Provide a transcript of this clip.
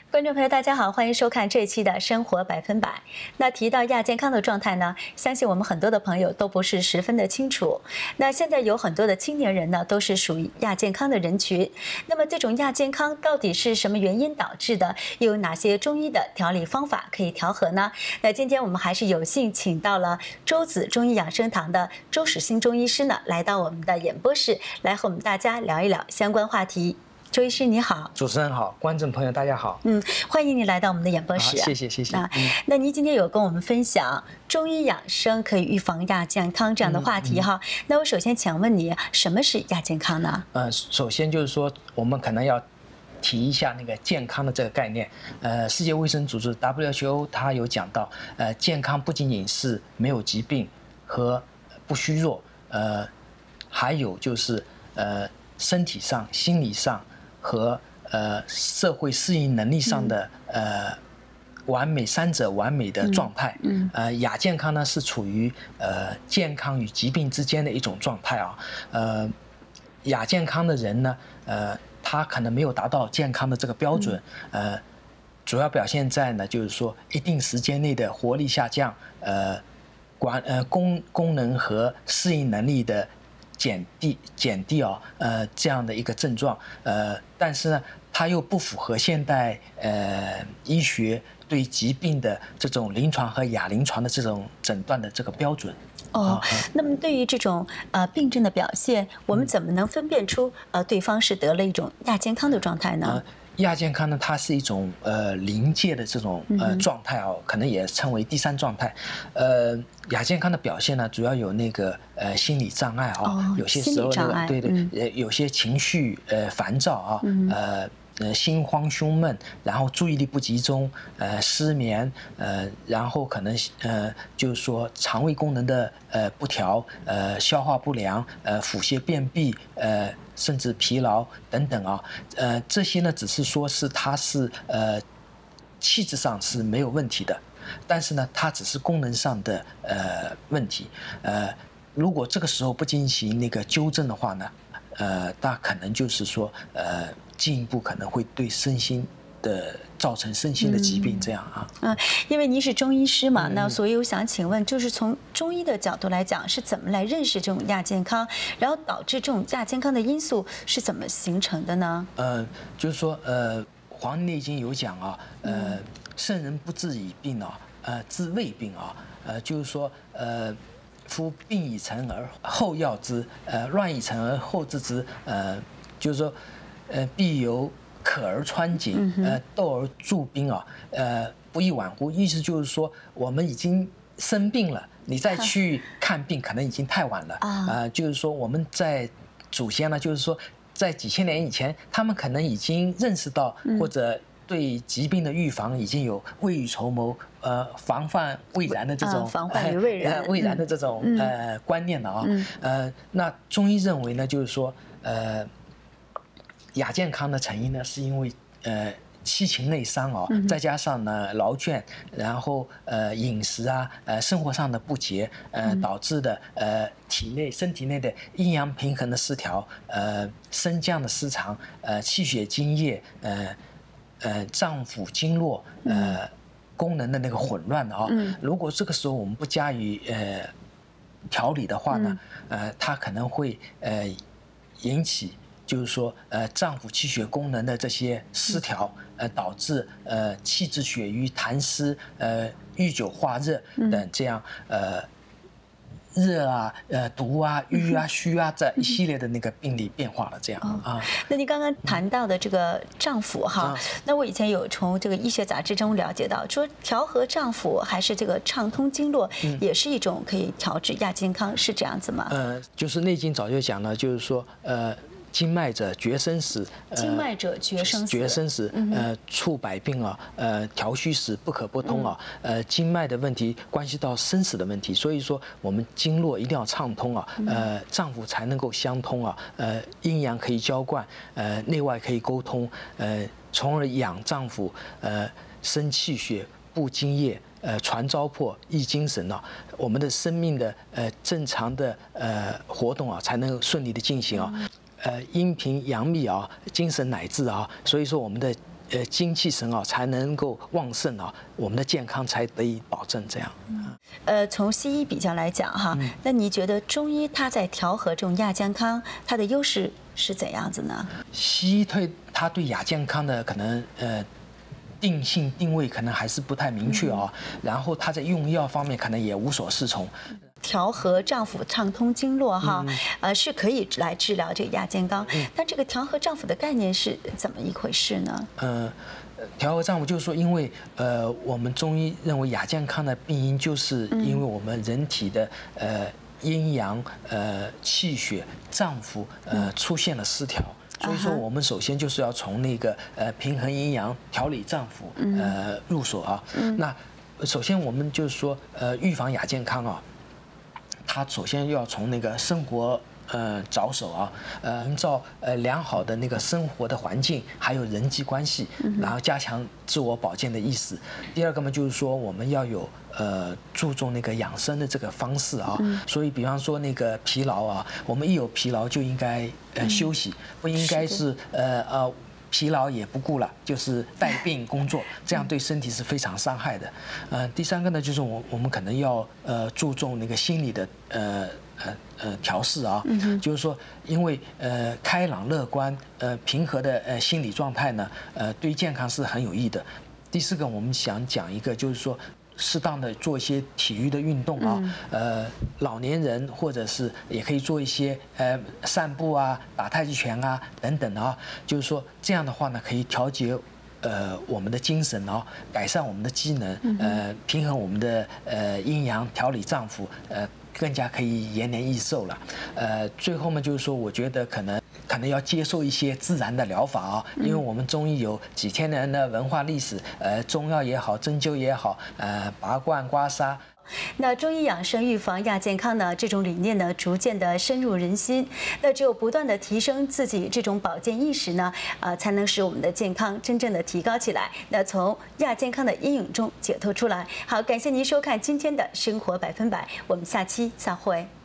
观众朋友，大家好，欢迎收看这一期的生活百分百。那提到亚健康的状态呢，相信我们很多的朋友都不是十分的清楚。那现在有很多的青年人呢，都是属于亚健康的人群。那么这种亚健康到底是什么原因导致的？又有哪些中医的调理方法可以调和呢？那今天我们还是有幸请到了周子中医养生堂的周史兴中医师呢，来到我们的演播室，来和我们大家聊一聊相关话题。周医师你好。 主持人好，观众朋友大家好。 欢迎你来到我们的演播室。 谢谢。 那您今天有跟我们分享中医养生可以预防亚健康这样的话题哈。那我首先想问你，什么是亚健康呢？ 首先就是说，我们可能要提一下那个健康的这个概念。世界卫生组织 WHO 它有讲到，健康不仅仅是没有疾病和不虚弱，还有就是身体上、心理上和社会适应能力上的完美三者完美的状态。亚健康呢是处于健康与疾病之间的一种状态啊。亚健康的人呢，他可能没有达到健康的这个标准。主要表现在呢，就是说一定时间内的活力下降，功能和适应能力的减低啊，这样的一个症状。但是呢，它又不符合现代医学对疾病的这种临床和亚临床的这种诊断的这个标准。 那么对于这种病症的表现，我们怎么能分辨出对方是得了一种亚健康的状态呢？ 亚健康呢，它是一种临界的这种状态啊，可能也称为第三状态。亚健康的表现呢，主要有那个心理障碍啊，有些时候那个有些情绪烦躁啊，心慌胸闷，然后注意力不集中，失眠，然后可能就是说肠胃功能的不调，消化不良，腹泻便秘，甚至疲劳等等啊。这些呢只是说是它是气质上是没有问题的，但是呢它只是功能上的问题。如果这个时候不进行那个纠正的话呢，那可能就是说进一步可能会对身心的造成身心的疾病这样啊。 因为您是中医师嘛，那所以我想请问，就是从中医的角度来讲，是怎么来认识这种亚健康，然后导致这种亚健康的因素是怎么形成的呢？ 就是说《黄帝内经》有讲啊，圣人不治已病啊，治未病啊，就是说夫病已成而后药之，乱已成而后治之，就是说必有渴而穿井，斗而助兵啊，不亦晚乎？意思就是说，我们已经生病了，你再去看病，可能已经太晚了。就是说，我们在祖先呢，就是说，在几千年以前，他们可能已经认识到，或者对疾病的预防已经有未雨绸缪，防范未然的这种防患于未然未然的这种观念了啊。那中医认为呢，就是说亚健康的成因呢，是因为七情内伤啊，再加上呢劳倦，然后饮食啊，生活上的不节，导致的身体内的阴阳平衡的失调，升降的失常，气血津液，脏腑经络功能的那个混乱啊。如果这个时候我们不加以调理的话呢，它可能会引起就是说脏腑气血功能的这些失调，导致气滞血瘀、痰湿、郁久化热等这样热啊、毒啊、瘀啊、虚啊这一系列的那个病理变化了，这样啊。 那您刚刚谈到的这个脏腑哈，那我以前有从这个医学杂志中了解到，说调和脏腑还是这个畅通经络，也是一种可以调治亚健康，是这样子吗？ 就是《内经》早就讲了，就是说经脉者决生死， 经脉者决生死， 决生死，触百病啊，调虚实不可不通啊，经脉的问题关系到生死的问题，所以说我们经络一定要畅通啊，脏腑才能够相通啊，阴阳可以浇灌，内外可以沟通，从而养脏腑，生气血，布津液。传糟粕，益精神啊，我们的生命的正常的活动啊，才能顺利的进行啊。阴平阳秘啊，精神乃至啊，所以说我们的精气神啊才能够旺盛啊，我们的健康才得以保证。这样。 从西医比较来讲哈，那你觉得中医它在调和这种亚健康，它的优势是怎样子呢？ 西医它对亚健康的可能定性定位可能还是不太明确啊，然后它在用药方面可能也无所适从。 调和脏腑、畅通经络哈，是可以来治疗这个亚健康。但这个调和脏腑的概念是怎么一回事呢？ 调和脏腑就是说，因为我们中医认为亚健康的病因就是因为我们人体的阴阳气血脏腑出现了失调。所以说，我们首先就是要从那个平衡阴阳、调理脏腑入手啊。那首先我们就是说预防亚健康啊，它首先要从那个生活着手啊，营造良好的那个生活的环境，还有人际关系，然后加强自我保健的意识。第二个嘛，就是说我们要有注重那个养生的这个方式啊。所以比方说那个疲劳啊，我们一有疲劳就应该休息，不应该是疲劳也不顾了，就是带病工作，这样对身体是非常伤害的。第三个呢，就是我们可能要注重那个心理的调试啊，就是说，因为开朗乐观平和的心理状态呢，对健康是很有益的。第四个，我们想讲一个，就是说，适当的做一些体育的运动啊，老年人或者是也可以做一些散步啊、打太极拳啊等等啊，就是说这样的话呢，可以调节我们的精神啊，改善我们的机能，平衡我们的阴阳，调理脏腑，更加可以延年益寿了。最后呢，就是说，我觉得可能要接受一些自然的疗法啊，因为我们中医有几千年的文化历史，中药也好，针灸也好，拔罐刮痧。 那中医养生预防亚健康呢，这种理念呢，逐渐的深入人心。那只有不断的提升自己这种保健意识呢，才能使我们的健康真正的提高起来。那从亚健康的阴影中解脱出来。好，感谢您收看今天的生活100%，我们下期再会。